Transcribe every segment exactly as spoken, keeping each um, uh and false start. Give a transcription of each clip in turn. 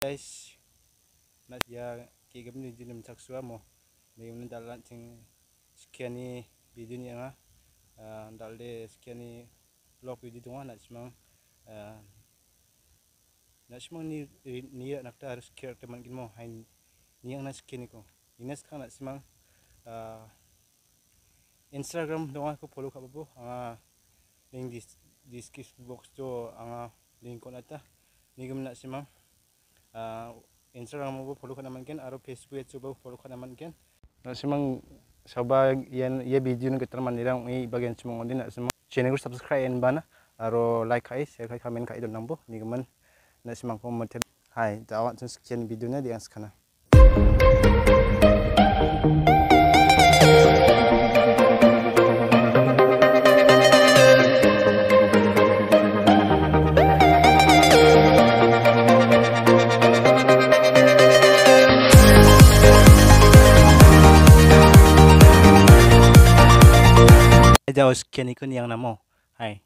guys, nak ya kigam ni dinam taksua mo. Ni mun dalan ting sekian ni video ni nga. Dalde sekian ni vlog video tu nak semang nak semang ni ni nak ta harus care teman kin mo. Hai ni yang nak sekian ni ko. Ines kan nak semang Instagram doang aku follow ka babo. Ah link di description box tu anga link ko nata. Ni gam nak semang Uh, Instagram mo follow ka naman ken aro Facebook at suba follow ka naman ken na simang saba yan ye video ng keterman nirang i bagian semong din na simang channel ko subscribe en bana aro like kai share kai comment kai don nambo ni gaman na simang ko motel hai dawan sun sekian video na diang sekana jauh sekian ikut yang namo, hai.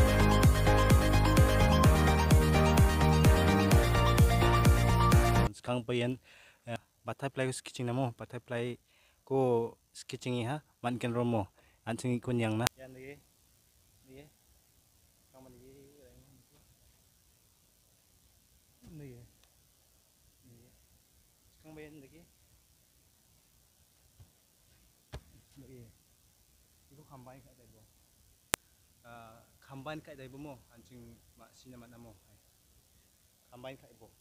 Sekarang bayan butterfly sketching namo, butterfly ko sketching ini ha, mankan romo, anjing ikut yang na. Yang lagi, ni, kamu lagi, ni, ni. Sekarang bayan lagi, ni. Ibu combine kat tadi bo. Ah, combine kat tadi mo, anjing mak sini mak namo. Combine kat ibu.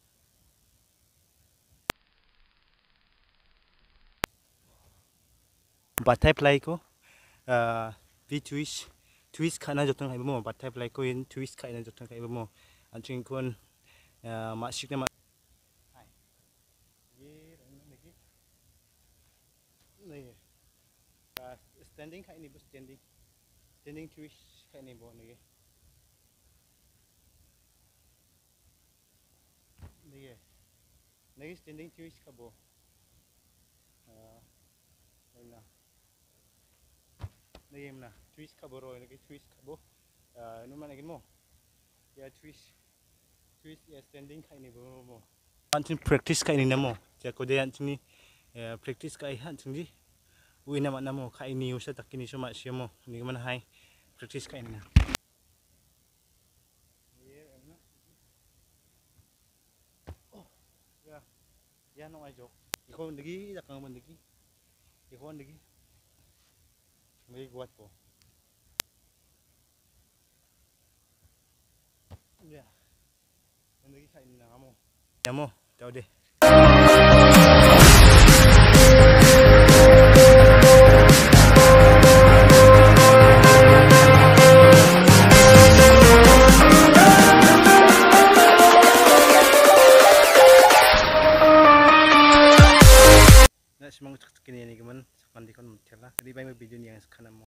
Butterfly ko, ah, Btwist, twist kat na jotong kat ibu mo. Butterfly ko in twist kat na jotong kat ibu mo. Anjing kon, ah, mak sini mak. Hai. Ye, lagi. Ni. Standing kayak ini bos standing standing twist kayak ini bo nih nih nih standing twist kabo ah mana nih mana twist kabo roy nih twist kabo ah ini mana lagi mo ya twist twist ya standing kayak ini bo mo anjing practice kayak ini namo jago dia anjing ni practice kayak anjing ni uwi naman na mo kaini usa takini suma siya mo hindi man hay practice kain na oh ya yan ang ajo ikaw lagi dakang man lagi ikaw lagi may guwat po ya lagi kain na mo ya mo tao de semang cek cek ini nih teman, sepanti kon mencela. Jadi banyak video yang sekarang mau.